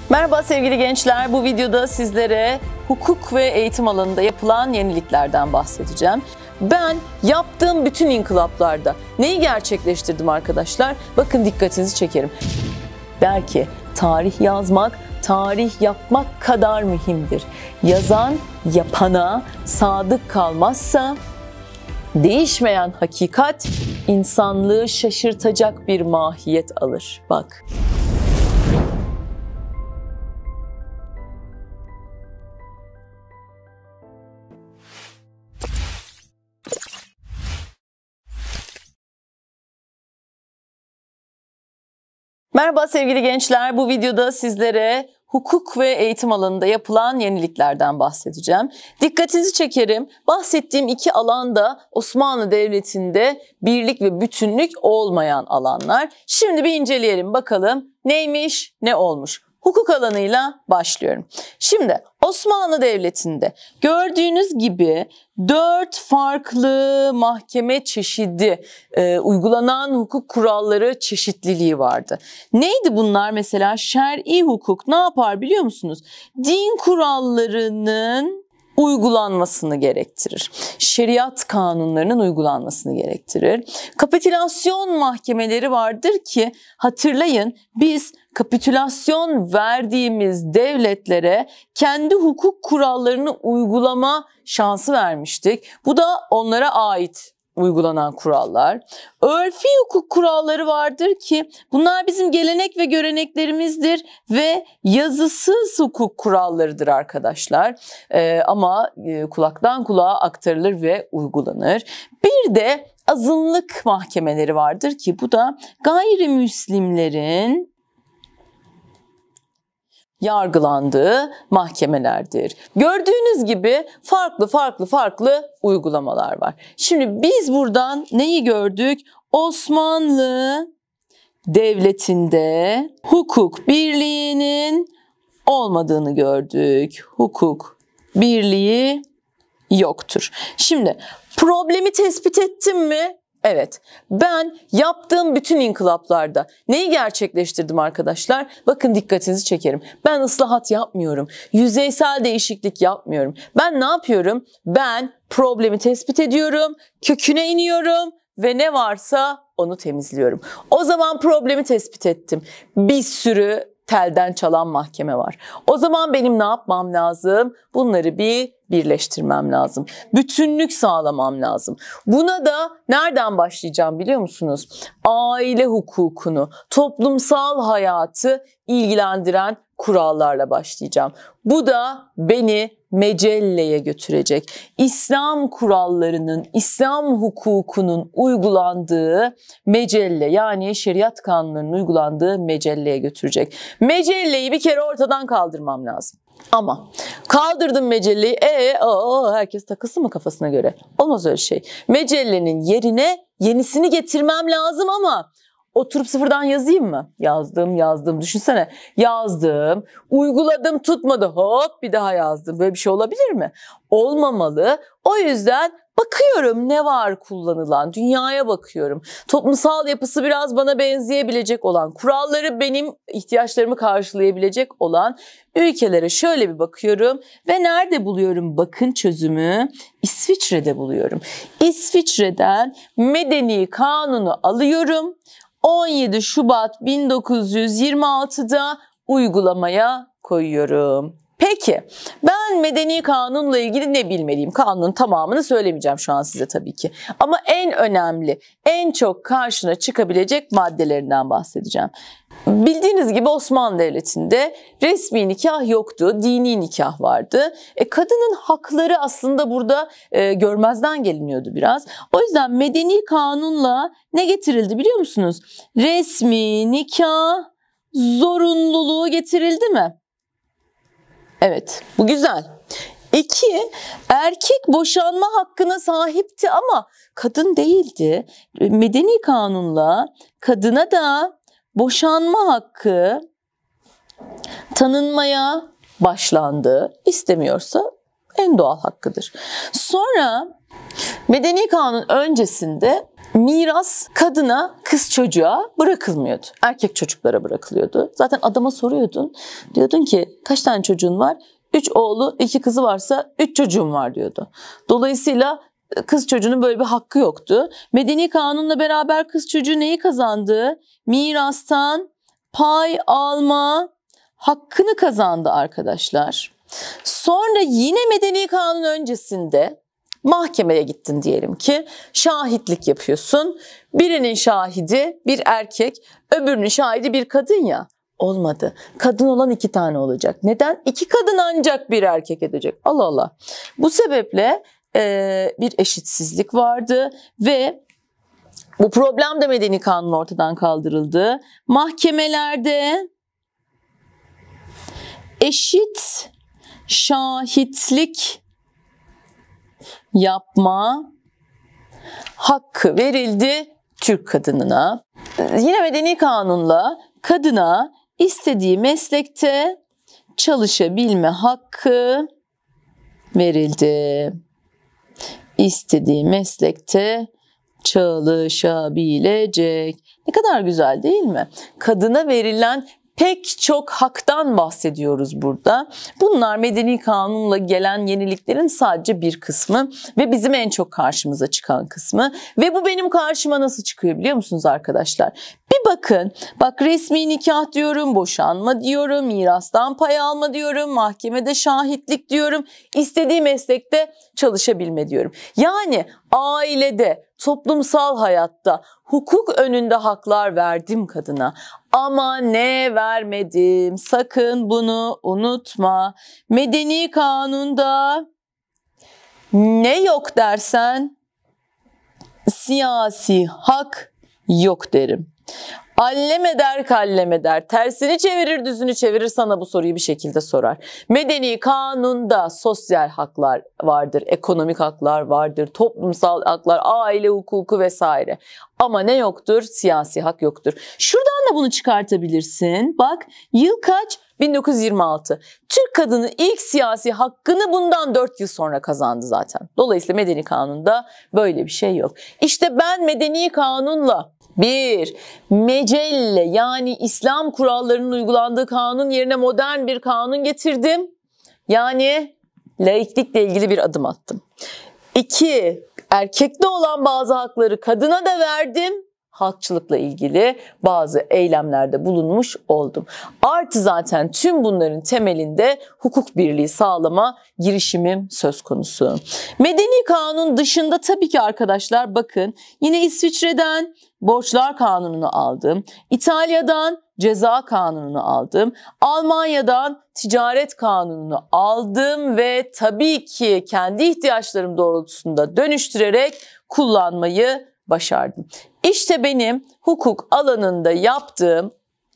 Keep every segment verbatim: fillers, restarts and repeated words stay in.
Merhaba sevgili gençler, bu videoda sizlere hukuk ve eğitim alanında yapılan yeniliklerden bahsedeceğim. Ben yaptığım bütün inkılaplarda neyi gerçekleştirdim arkadaşlar? Bakın dikkatinizi çekerim. Der ki, tarih yazmak, tarih yapmak kadar mühimdir. Yazan, yapana sadık kalmazsa, değişmeyen hakikat insanlığı şaşırtacak bir mahiyet alır. Bak. Merhaba sevgili gençler, bu videoda sizlere hukuk ve eğitim alanında yapılan yeniliklerden bahsedeceğim. Dikkatinizi çekerim, bahsettiğim iki alanda Osmanlı Devleti'nde birlik ve bütünlük olmayan alanlar. Şimdi bir inceleyelim bakalım neymiş, ne olmuş. Hukuk alanıyla başlıyorum. Şimdi Osmanlı Devleti'nde gördüğünüz gibi dört farklı mahkeme çeşidi, e, uygulanan hukuk kuralları çeşitliliği vardı. Neydi bunlar mesela? Şer'i hukuk ne yapar biliyor musunuz? Din kurallarının uygulanmasını gerektirir. Şeriat kanunlarının uygulanmasını gerektirir. Kapitülasyon mahkemeleri vardır ki hatırlayın biz kapitülasyon verdiğimiz devletlere kendi hukuk kurallarını uygulama şansı vermiştik. Bu da onlara ait uygulanan kurallar. Örfi hukuk kuralları vardır ki bunlar bizim gelenek ve göreneklerimizdir ve yazısız hukuk kurallarıdır arkadaşlar. Ee, ama e, kulaktan kulağa aktarılır ve uygulanır. Bir de azınlık mahkemeleri vardır ki bu da gayrimüslimlerin yargılandığı mahkemelerdir. Gördüğünüz gibi farklı farklı farklı uygulamalar var. Şimdi biz buradan neyi gördük? Osmanlı Devleti'nde hukuk birliğinin olmadığını gördük. Hukuk birliği yoktur. Şimdi problemi tespit ettim mi? Evet, ben yaptığım bütün inkılaplarda neyi gerçekleştirdim arkadaşlar? Bakın dikkatinizi çekerim. Ben ıslahat yapmıyorum, yüzeysel değişiklik yapmıyorum. Ben ne yapıyorum? Ben problemi tespit ediyorum, köküne iniyorum ve ne varsa onu temizliyorum. O zaman problemi tespit ettim. Bir sürü telden çalan mahkeme var. O zaman benim ne yapmam lazım? Bunları bir birleştirmem lazım. Bütünlük sağlamam lazım. Buna da nereden başlayacağım biliyor musunuz? Aile hukukunu, toplumsal hayatı ilgilendiren kurallarla başlayacağım. Bu da beni Mecelle'ye götürecek. İslam kurallarının, İslam hukukunun uygulandığı Mecelle yani şeriat kanunlarının uygulandığı Mecelle'ye götürecek. Mecelle'yi bir kere ortadan kaldırmam lazım. Ama kaldırdım Mecelle'yi, ee, aa, herkes takılsın mı kafasına göre? Olmaz öyle şey. Mecelle'nin yerine yenisini getirmem lazım ama oturup sıfırdan yazayım mı? Yazdım, yazdım. Düşünsene. Yazdım, uyguladım, tutmadı. Hop bir daha yazdım. Böyle bir şey olabilir mi? Olmamalı. O yüzden bakıyorum ne var kullanılan. Dünyaya bakıyorum. Toplumsal yapısı biraz bana benzeyebilecek olan, kuralları benim ihtiyaçlarımı karşılayabilecek olan ülkelere şöyle bir bakıyorum. Ve nerede buluyorum bakın çözümü? İsviçre'de buluyorum. İsviçre'den medeni kanunu alıyorum. on yedi Şubat bin dokuz yüz yirmi altıda uygulamaya koyuyorum. Peki ben medeni kanunla ilgili ne bilmeliyim? Kanunun tamamını söylemeyeceğim şu an size tabii ki. Ama en önemli, en çok karşına çıkabilecek maddelerinden bahsedeceğim. Bildiğiniz gibi Osmanlı Devleti'nde resmi nikah yoktu, dini nikah vardı. E, kadının hakları aslında burada e, görmezden geliniyordu biraz. O yüzden medeni kanunla ne getirildi biliyor musunuz? Resmi nikah zorunluluğu getirildi mi? Evet, bu güzel. İki, erkek boşanma hakkına sahipti ama kadın değildi. Medeni kanunla kadına da boşanma hakkı tanınmaya başlandı. İstemiyorsa en doğal hakkıdır. Sonra medeni kanun öncesinde miras kadına, kız çocuğa bırakılmıyordu. Erkek çocuklara bırakılıyordu. Zaten adama soruyordun. Diyordun ki kaç tane çocuğun var? Üç oğlu, iki kızı varsa üç çocuğum var diyordu. Dolayısıyla kız çocuğunun böyle bir hakkı yoktu. Medeni kanunla beraber kız çocuğu neyi kazandı? Mirastan pay alma hakkını kazandı arkadaşlar. Sonra yine medeni kanun öncesinde mahkemeye gittin diyelim ki, şahitlik yapıyorsun. Birinin şahidi bir erkek, öbürünün şahidi bir kadın ya. Olmadı. Kadın olan iki tane olacak. Neden? İki kadın ancak bir erkek edecek. Allah Allah. Bu sebeple e, bir eşitsizlik vardı ve bu problem de medeni kanun ortadan kaldırıldı. Mahkemelerde eşit şahitlik yapma hakkı verildi Türk kadınına. Yine medeni kanunla kadına istediği meslekte çalışabilme hakkı verildi. İstediği meslekte çalışabilecek. Ne kadar güzel değil mi? Kadına verilen pek çok haktan bahsediyoruz burada. Bunlar medeni kanunla gelen yeniliklerin sadece bir kısmı ve bizim en çok karşımıza çıkan kısmı. Ve bu benim karşıma nasıl çıkıyor biliyor musunuz arkadaşlar? Bir bakın, bak resmi nikah diyorum, boşanma diyorum, mirastan pay alma diyorum, mahkemede şahitlik diyorum, istediği meslekte çalışabilme diyorum. Yani ailede, toplumsal hayatta hukuk önünde haklar verdim kadına. Ama ne vermedim? Sakın bunu unutma. Medeni kanunda ne yok dersen siyasi hak yok derim. Allem eder kallem eder, tersini çevirir düzünü çevirir, sana bu soruyu bir şekilde sorar. Medeni kanunda sosyal haklar vardır, ekonomik haklar vardır, toplumsal haklar, aile hukuku vesaire. Ama ne yoktur? Siyasi hak yoktur. Şuradan da bunu çıkartabilirsin. Bak, yıl kaç? bin dokuz yüz yirmi altı. Türk kadını ilk siyasi hakkını bundan dört yıl sonra kazandı zaten. Dolayısıyla medeni kanunda böyle bir şey yok. İşte ben medeni kanunla bir, mecelle yani İslam kurallarının uygulandığı kanun yerine modern bir kanun getirdim. Yani laiklikle ilgili bir adım attım. İki, erkekte olan bazı hakları kadına da verdim. Halkçılıkla ilgili bazı eylemlerde bulunmuş oldum. Artı zaten tüm bunların temelinde hukuk birliği sağlama girişimim söz konusu. Medeni kanun dışında tabii ki arkadaşlar bakın yine İsviçre'den borçlar kanununu aldım. İtalya'dan ceza kanununu aldım. Almanya'dan ticaret kanununu aldım ve tabii ki kendi ihtiyaçlarım doğrultusunda dönüştürerek kullanmayı başardım. İşte benim hukuk alanında yaptığım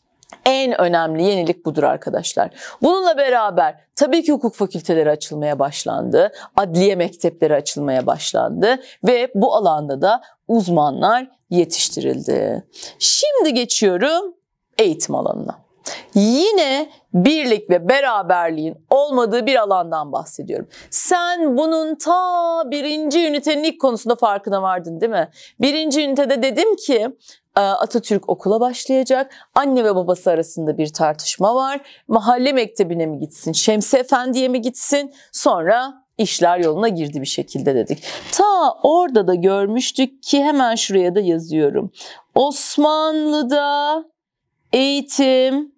en önemli yenilik budur arkadaşlar. Bununla beraber tabii ki hukuk fakülteleri açılmaya başlandı, adliye mektepleri açılmaya başlandı ve bu alanda da uzmanlar yetiştirildi. Şimdi geçiyorum eğitim alanına. Yine birlik ve beraberliğin olmadığı bir alandan bahsediyorum. Sen bunun ta birinci ünitenin ilk konusunda farkına vardın değil mi? Birinci ünitede dedim ki Atatürk okula başlayacak. Anne ve babası arasında bir tartışma var. Mahalle mektebine mi gitsin, Şemsi Efendi'ye mi gitsin? Sonra işler yoluna girdi bir şekilde dedik. Ta orada da görmüştük ki hemen şuraya da yazıyorum. Osmanlı'da eğitim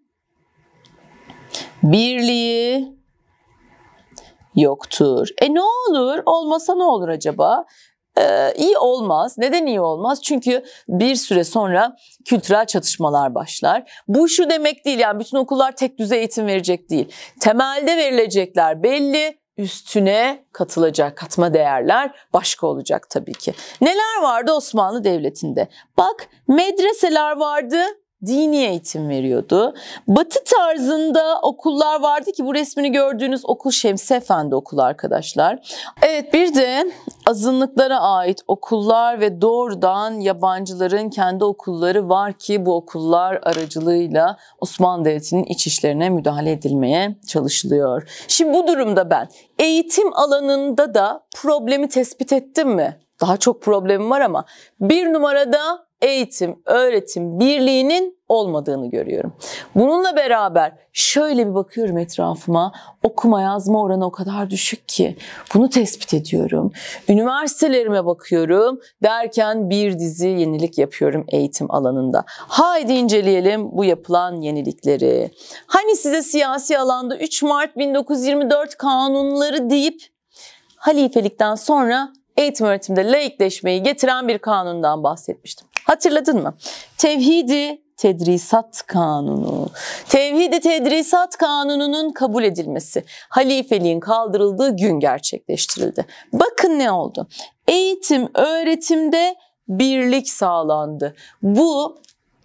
birliği yoktur. E ne olur? Olmasa ne olur acaba? Ee, iyi olmaz. Neden iyi olmaz? Çünkü bir süre sonra kültürel çatışmalar başlar. Bu şu demek değil, yani bütün okullar tek düzey eğitim verecek değil. Temelde verilecekler belli, üstüne katılacak katma değerler başka olacak tabii ki. Neler vardı Osmanlı Devleti'nde? Bak, medreseler vardı. Dini eğitim veriyordu. Batı tarzında okullar vardı ki bu resmini gördüğünüz okul Şemsi Efendi okulu arkadaşlar. Evet, bir de azınlıklara ait okullar ve doğrudan yabancıların kendi okulları var ki bu okullar aracılığıyla Osmanlı Devleti'nin iç işlerine müdahale edilmeye çalışılıyor. Şimdi bu durumda ben eğitim alanında da problemi tespit ettim mi? daha çok problemim var ama bir numarada eğitim, öğretim birliğinin olmadığını görüyorum. Bununla beraber şöyle bir bakıyorum etrafıma, okuma yazma oranı o kadar düşük ki bunu tespit ediyorum. Üniversitelerime bakıyorum derken bir dizi yenilik yapıyorum eğitim alanında. Haydi inceleyelim bu yapılan yenilikleri. Hani size siyasi alanda üç Mart bin dokuz yüz yirmi dört kanunları deyip halifelikten sonra eğitim öğretimde laikleşmeyi getiren bir kanundan bahsetmiştim. Hatırladın mı? Tevhidi Tedrisat Kanunu. Tevhidi Tedrisat Kanunu'nun kabul edilmesi halifeliğin kaldırıldığı gün gerçekleştirildi. Bakın ne oldu? Eğitim öğretimde birlik sağlandı. Bu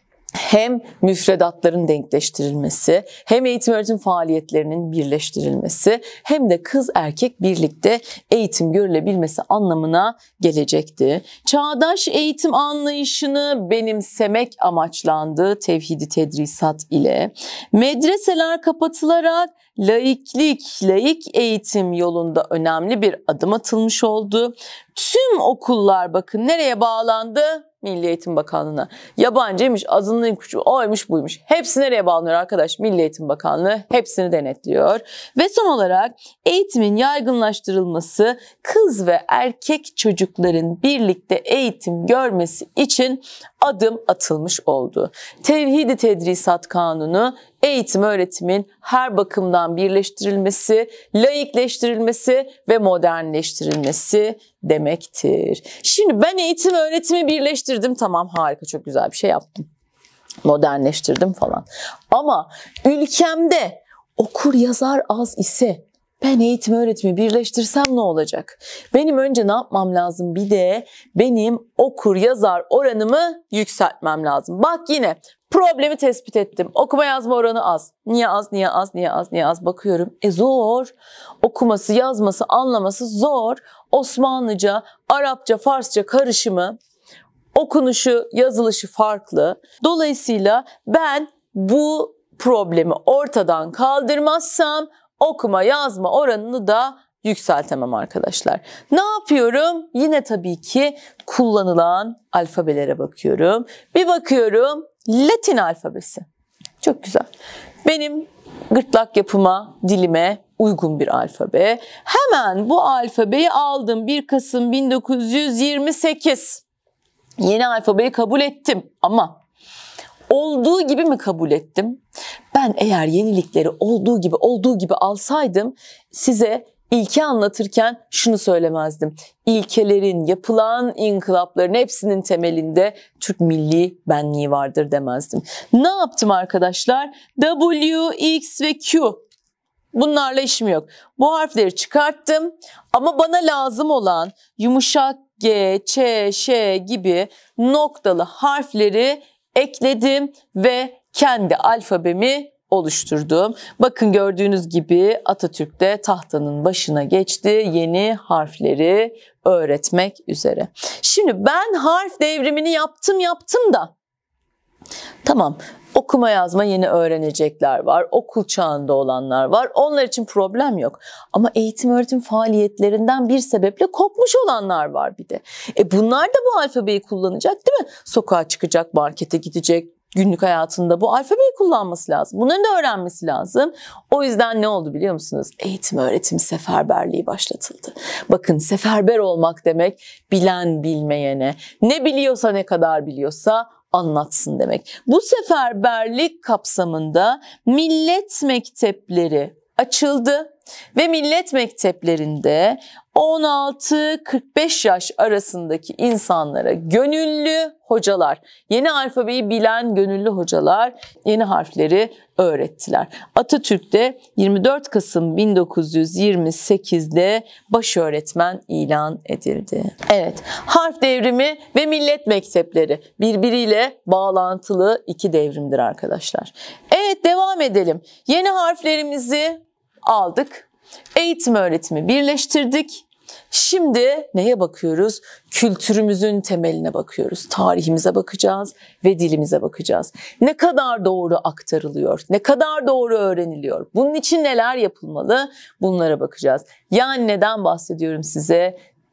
hem müfredatların denkleştirilmesi, hem eğitim öğretim faaliyetlerinin birleştirilmesi, hem de kız erkek birlikte eğitim görülebilmesi anlamına gelecekti. Çağdaş eğitim anlayışını benimsemek amaçlandı tevhidi tedrisat ile. Medreseler kapatılarak laiklik, laik eğitim yolunda önemli bir adım atılmış oldu. Tüm okullar bakın nereye bağlandı? Milli Eğitim Bakanlığı'na. Yabancıymış, azınlığıymış, oymuş buymuş. Hepsi nereye bağlanıyor arkadaş? Milli Eğitim Bakanlığı hepsini denetliyor. Ve son olarak eğitimin yaygınlaştırılması, kız ve erkek çocukların birlikte eğitim görmesi için adım atılmış oldu. Tevhidi Tedrisat Kanunu, eğitim öğretimin her bakımdan birleştirilmesi, laikleştirilmesi ve modernleştirilmesi demektir. Şimdi ben eğitim öğretimi birleştirdim. Tamam, harika, çok güzel bir şey yaptım. Modernleştirdim falan. Ama ülkemde okur yazar az ise ben eğitim öğretimi birleştirsem ne olacak? Benim önce ne yapmam lazım? Bir de benim okur yazar oranımı yükseltmem lazım. Bak yine problemi tespit ettim. Okuma yazma oranı az. Niye az, niye az, niye az, niye az bakıyorum. E zor. Okuması, yazması, anlaması zor. Osmanlıca, Arapça, Farsça karışımı, okunuşu, yazılışı farklı. Dolayısıyla ben bu problemi ortadan kaldırmazsam okuma yazma oranını da yükseltemem arkadaşlar. Ne yapıyorum? Yine tabii ki kullanılan alfabelere bakıyorum. Bir bakıyorum Latin alfabesi. Çok güzel. Benim gırtlak yapıma, dilime uygun bir alfabe. Hemen bu alfabeyi aldım. bir Kasım bin dokuz yüz yirmi sekiz. Yeni alfabeyi kabul ettim ama olduğu gibi mi kabul ettim? Ben eğer yenilikleri olduğu gibi olduğu gibi alsaydım size ilke anlatırken şunu söylemezdim. İlkelerin, yapılan inkılapların hepsinin temelinde Türk milli benliği vardır demezdim. Ne yaptım arkadaşlar? W, X ve Q. Bunlarla işim yok. Bu harfleri çıkarttım ama bana lazım olan yumuşak G, Ç, Ş gibi noktalı harfleri ekledim ve kendi alfabemi oluşturdum. Bakın gördüğünüz gibi Atatürk de tahtanın başına geçti yeni harfleri öğretmek üzere. Şimdi ben harf devrimini yaptım yaptım da tamam, okuma yazma yeni öğrenecekler var, okul çağında olanlar var, onlar için problem yok. Ama eğitim öğretim faaliyetlerinden bir sebeple kopmuş olanlar var bir de. E bunlar da bu alfabeyi kullanacak değil mi? Sokağa çıkacak, markete gidecek, günlük hayatında bu alfabeyi kullanması lazım. Bunların da öğrenmesi lazım. O yüzden ne oldu biliyor musunuz? Eğitim öğretim seferberliği başlatıldı. Bakın, seferber olmak demek bilen bilmeyene, ne biliyorsa ne kadar biliyorsa anlatsın demek. Bu seferberlik kapsamında millet mektepleri açıldı ve millet mekteplerinde on altı kırk beş yaş arasındaki insanlara gönüllü hocalar, yeni alfabeyi bilen gönüllü hocalar yeni harfleri öğrettiler. Atatürk de yirmi dört Kasım bin dokuz yüz yirmi sekiz'de baş öğretmen ilan edildi. Evet, harf devrimi ve millet mektepleri birbiriyle bağlantılı iki devrimdir arkadaşlar. Evet, devam edelim. Yeni harflerimizi aldık. Eğitim öğretimi birleştirdik. Şimdi neye bakıyoruz? Kültürümüzün temeline bakıyoruz. Tarihimize bakacağız ve dilimize bakacağız. Ne kadar doğru aktarılıyor? Ne kadar doğru öğreniliyor? Bunun için neler yapılmalı? Bunlara bakacağız. Yani neden bahsediyorum size?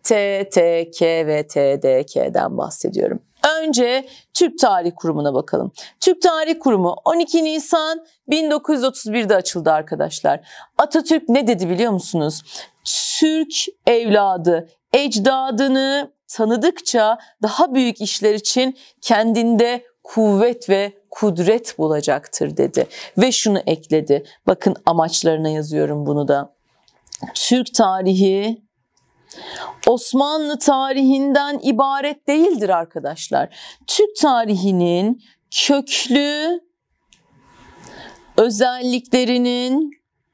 T T K ve T D K'den bahsediyorum. Önce Türk Tarih Kurumu'na bakalım. Türk Tarih Kurumu on iki Nisan bin dokuz yüz otuz bir'de açıldı arkadaşlar. Atatürk ne dedi biliyor musunuz? Türk evladı ecdadını tanıdıkça daha büyük işler için kendinde kuvvet ve kudret bulacaktır dedi. Ve şunu ekledi. Bakın amaçlarına yazıyorum bunu da. Türk tarihi Osmanlı tarihinden ibaret değildir arkadaşlar. Türk tarihinin köklü özelliklerinin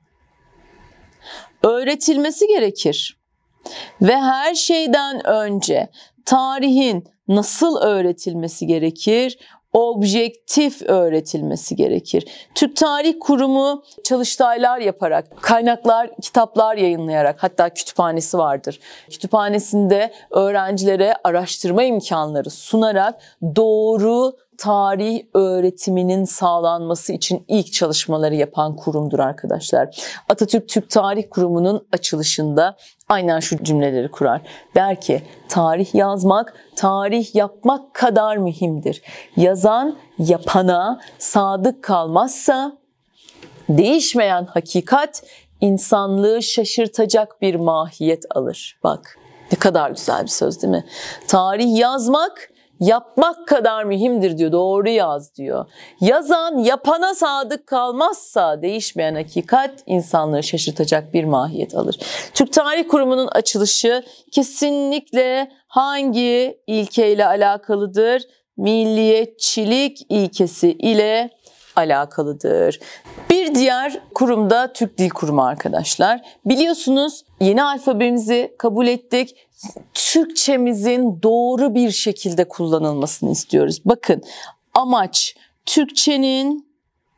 öğretilmesi gerekir. Ve her şeyden önce tarihin nasıl öğretilmesi gerekir? Objektif öğretilmesi gerekir. Türk Tarih Kurumu çalıştaylar yaparak, kaynaklar, kitaplar yayınlayarak, hatta kütüphanesi vardır. Kütüphanesinde öğrencilere araştırma imkanları sunarak doğru tarih öğretiminin sağlanması için ilk çalışmaları yapan kurumdur arkadaşlar. Atatürk Türk Tarih Kurumu'nun açılışında aynen şu cümleleri kurar. Der ki, tarih yazmak, tarih yapmak kadar mühimdir. Yazan yapana sadık kalmazsa değişmeyen hakikat insanlığı şaşırtacak bir mahiyet alır. Bak ne kadar güzel bir söz değil mi? Tarih yazmak, yapmak kadar mühimdir diyor. Doğru yaz diyor. Yazan yapana sadık kalmazsa değişmeyen hakikat insanlığı şaşırtacak bir mahiyet alır. Türk Tarih Kurumu'nun açılışı kesinlikle hangi ilkeyle alakalıdır? Milliyetçilik ilkesi ile alakalıdır. Bir diğer kurum da Türk Dil Kurumu arkadaşlar. Biliyorsunuz yeni alfabemizi kabul ettik. Türkçemizin doğru bir şekilde kullanılmasını istiyoruz. Bakın amaç Türkçenin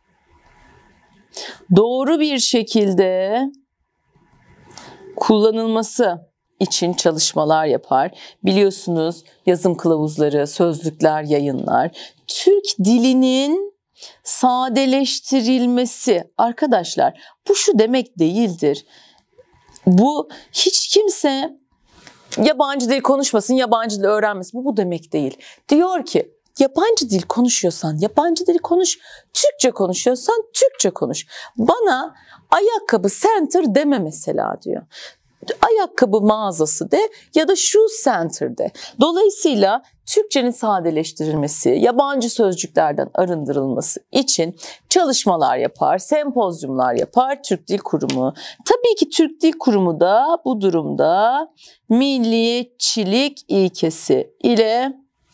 doğru bir şekilde kullanılması için çalışmalar yapar. Biliyorsunuz yazım kılavuzları, sözlükler yayınlar. Türk dilinin sadeleştirilmesi arkadaşlar bu şu demek değildir. Bu hiç kimse yabancı dil konuşmasın, yabancı dil öğrenmesin. Bu bu demek değil. Diyor ki yabancı dil konuşuyorsan yabancı dil konuş, Türkçe konuşuyorsan Türkçe konuş. Bana ayakkabı center deme mesela diyor. Ayakkabı mağazası de ya da shoe center de. Dolayısıyla Türkçenin sadeleştirilmesi, yabancı sözcüklerden arındırılması için çalışmalar yapar, sempozyumlar yapar Türk Dil Kurumu. Tabii ki Türk Dil Kurumu da bu durumda milliyetçilik ilkesi ile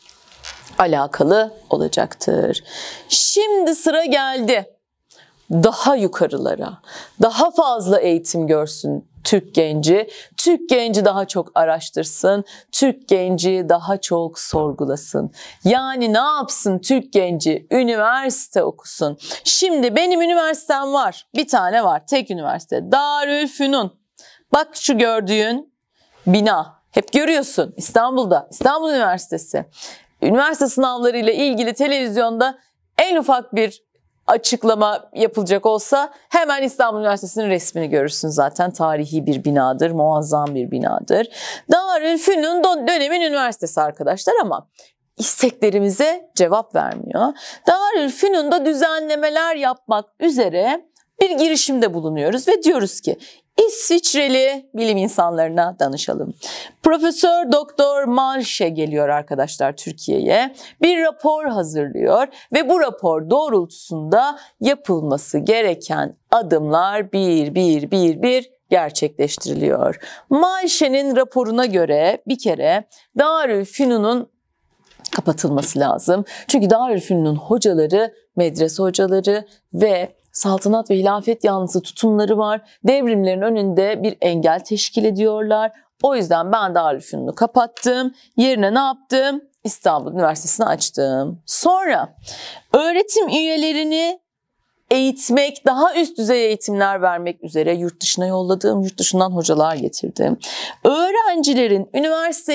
alakalı olacaktır. Şimdi sıra geldi daha yukarılara, daha fazla eğitim görsün Türk genci, Türk genci daha çok araştırsın, Türk genci daha çok sorgulasın. Yani ne yapsın Türk genci? Üniversite okusun. Şimdi benim üniversitem var, bir tane var, tek üniversite. Darülfünun. Bak şu gördüğün bina, hep görüyorsun İstanbul'da, İstanbul Üniversitesi. Üniversite sınavları ile ilgili televizyonda en ufak bir açıklama yapılacak olsa hemen İstanbul Üniversitesi'nin resmini görürsün zaten. Tarihi bir binadır, muazzam bir binadır. Darülfünun dönemin üniversitesi arkadaşlar ama isteklerimize cevap vermiyor. Darülfünun'da düzenlemeler yapmak üzere bir girişimde bulunuyoruz ve diyoruz ki İsviçreli bilim insanlarına danışalım. Profesör Doktor Malşe geliyor arkadaşlar Türkiye'ye. Bir rapor hazırlıyor ve bu rapor doğrultusunda yapılması gereken adımlar bir bir bir bir gerçekleştiriliyor. Malşe'nin raporuna göre bir kere Darülfünun'un kapatılması lazım. Çünkü Darülfünun'un hocaları medrese hocaları ve saltanat ve hilafet yanlısı tutumları var. Devrimlerin önünde bir engel teşkil ediyorlar. O yüzden ben Darülfünun'u kapattım. Yerine ne yaptım? İstanbul Üniversitesi'ni açtım. Sonra öğretim üyelerini eğitmek, daha üst düzey eğitimler vermek üzere yurt dışına yolladığım, yurt dışından hocalar getirdim. Öğrencilerin üniversiteye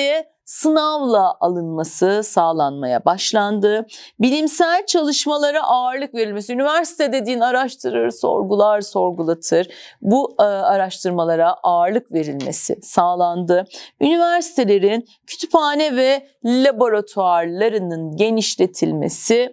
sınavla alınması sağlanmaya başlandı. Bilimsel çalışmalara ağırlık verilmesi. Üniversite dediğin araştırır, sorgular, sorgulatır. Bu e, araştırmalara ağırlık verilmesi sağlandı. Üniversitelerin kütüphane ve laboratuvarlarının genişletilmesi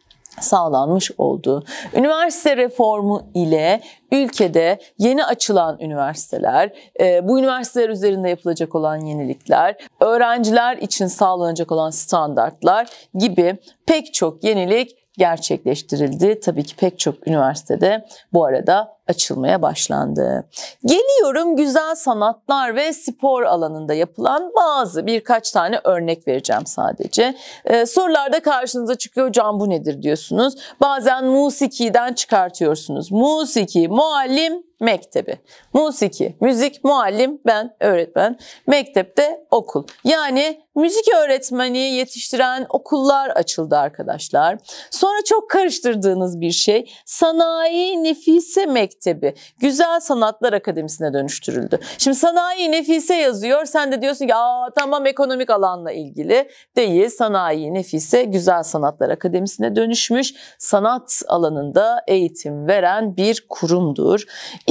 sağlanmış oldu. Üniversite reformu ile ülkede yeni açılan üniversiteler, bu üniversiteler üzerinde yapılacak olan yenilikler, öğrenciler için sağlanacak olan standartlar gibi pek çok yenilik gerçekleştirildi. Tabii ki pek çok üniversitede bu arada açılmaya başlandı. Geliyorum güzel sanatlar ve spor alanında yapılan bazı birkaç tane örnek vereceğim sadece. Ee, sorularda karşınıza çıkıyor, hocam bu nedir diyorsunuz. Bazen musikiden çıkartıyorsunuz. Musiki, muallim, mektebi. Musiki, müzik, muallim, ben öğretmen. Mektepte okul. Yani müzik öğretmeni yetiştiren okullar açıldı arkadaşlar. Sonra çok karıştırdığınız bir şey, Sanayi Nefise Mektebi Güzel Sanatlar Akademisi'ne dönüştürüldü. Şimdi Sanayi Nefise yazıyor, sen de diyorsun ki aa tamam ekonomik alanla ilgili değil. Sanayi Nefise Güzel Sanatlar Akademisi'ne dönüşmüş, sanat alanında eğitim veren bir kurumdur.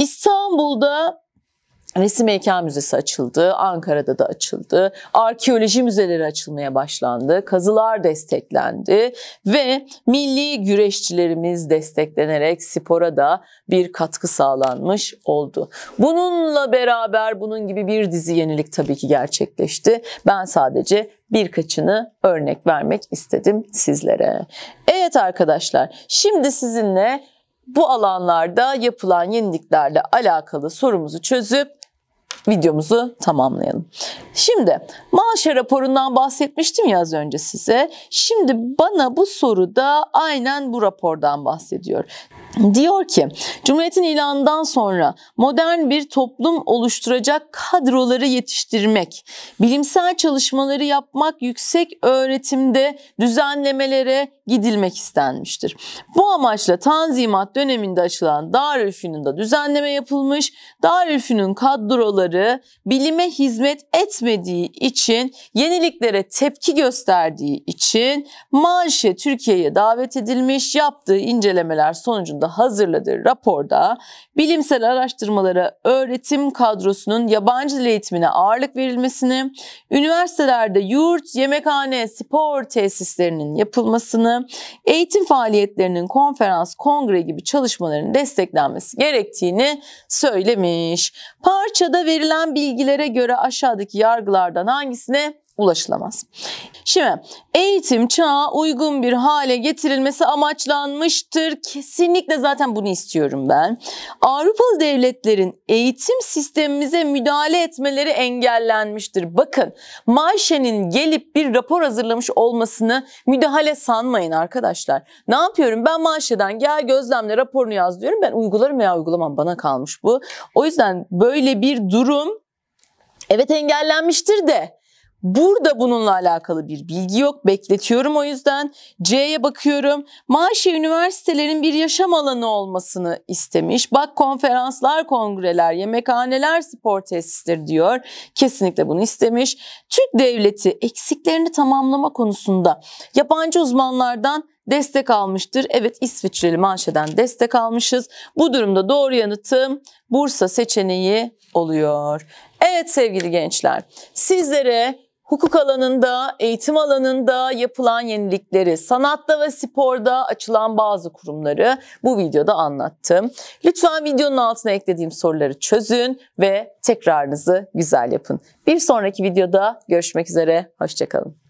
İstanbul'da Resim Heykel Müzesi açıldı, Ankara'da da açıldı, arkeoloji müzeleri açılmaya başlandı, kazılar desteklendi ve milli güreşçilerimiz desteklenerek spora da bir katkı sağlanmış oldu. Bununla beraber bunun gibi bir dizi yenilik tabii ki gerçekleşti. Ben sadece birkaçını örnek vermek istedim sizlere. Evet arkadaşlar, şimdi sizinle bu alanlarda yapılan yeniliklerle alakalı sorumuzu çözüp videomuzu tamamlayalım. Şimdi Malşe raporundan bahsetmiştim ya az önce size. Şimdi bana bu soruda aynen bu rapordan bahsediyor. Diyor ki, Cumhuriyet'in ilanından sonra modern bir toplum oluşturacak kadroları yetiştirmek, bilimsel çalışmaları yapmak, yüksek öğretimde düzenlemelere gidilmek istenmiştir. Bu amaçla Tanzimat döneminde açılan Darülfünun'da düzenleme yapılmış. Darülfünun kadroları bilime hizmet etmediği için, yeniliklere tepki gösterdiği için Malşe Türkiye'ye davet edilmiş. Yaptığı incelemeler sonucunda hazırladığı raporda bilimsel araştırmalara, öğretim kadrosunun yabancı dil eğitimine ağırlık verilmesini, üniversitelerde yurt, yemekhane, spor tesislerinin yapılmasını, eğitim faaliyetlerinin konferans, kongre gibi çalışmaların desteklenmesi gerektiğini söylemiş. Parçada verilen bilgilere göre aşağıdaki yargılardan hangisine ulaşılamaz? Şimdi eğitim çağa uygun bir hale getirilmesi amaçlanmıştır. Kesinlikle zaten bunu istiyorum ben. Avrupalı devletlerin eğitim sistemimize müdahale etmeleri engellenmiştir. Bakın, Malşe'nin gelip bir rapor hazırlamış olmasını müdahale sanmayın arkadaşlar. Ne yapıyorum? Ben Malşe'den gel gözlemle raporunu yaz diyorum. Ben uygularım veya uygulamam, bana kalmış bu. O yüzden böyle bir durum evet engellenmiştir de burada bununla alakalı bir bilgi yok. Bekletiyorum o yüzden. C'ye bakıyorum. Malşe üniversitelerin bir yaşam alanı olmasını istemiş. Bak, konferanslar, kongreler, yemekhaneler, spor tesisleri diyor. Kesinlikle bunu istemiş. Türk devleti eksiklerini tamamlama konusunda yabancı uzmanlardan destek almıştır. Evet, İsviçreli Malşe'den destek almışız. Bu durumda doğru yanıtım Bursa seçeneği oluyor. Evet sevgili gençler, sizlere hukuk alanında, eğitim alanında yapılan yenilikleri, sanatta ve sporda açılan bazı kurumları bu videoda anlattım. Lütfen videonun altına eklediğim soruları çözün ve tekrarınızı güzel yapın. Bir sonraki videoda görüşmek üzere, hoşça kalın.